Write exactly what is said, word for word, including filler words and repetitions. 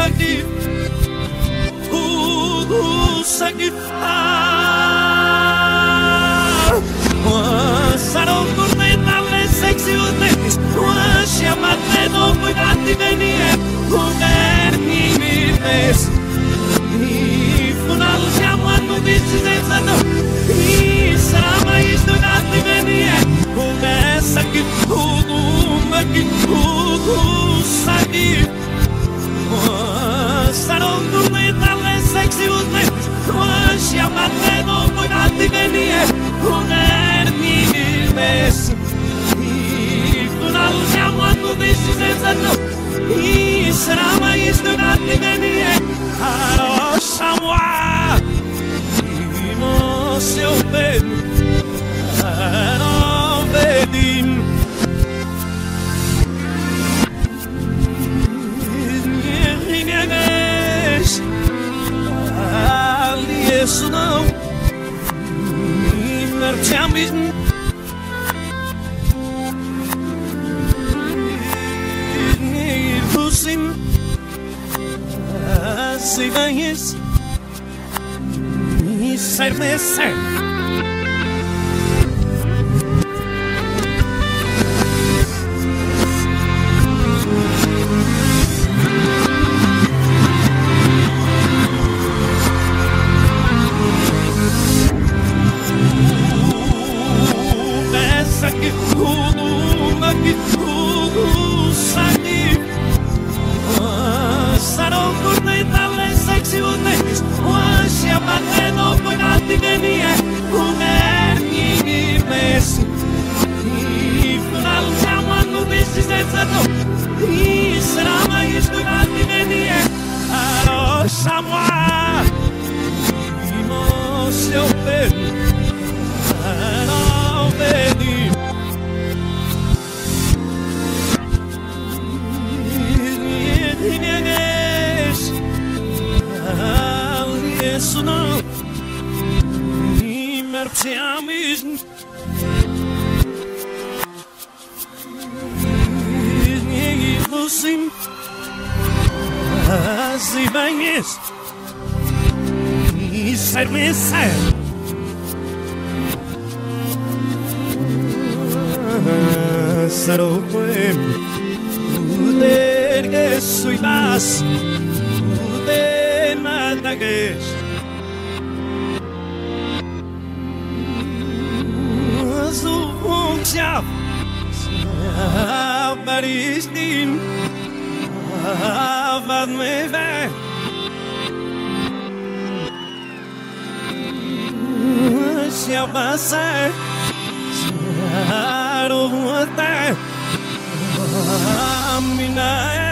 aqui, tudo aqui. Sarò tornare sexy utenis, chiamate dopo i gatti venire, governi mi pes. I funali siamo hanno visto senza no, i sarà mai studiati venire, adesso che tu, ma che tu sai. Sarò tornare sexy utenis, chiamate dopo i gatti venire, governi mi pes. I funali siamo hanno visto senza no, i sarà mai studiati venire, arrossa-moi, se eu vedo, não vedim. Minha vez, ali isso não, me marchamos. Você, se ganhas. Cerveza. Pensa que tudo, que tudo sai. Sarò tornare sexy utenis, chiamate dopo i gatti venire, governi mi messi. I funali siamo hanno visto senza no, i sarà mai studiati venire, arrossa-moi, se eu vedo, não vedi. Isso não me marchamos. E você, se banhas e cerveza. Sarò poema, poder que soy más, poder nada que ja, waar is die? Wat me weg? Ja, wat zij? Ja, wat hij? Amina.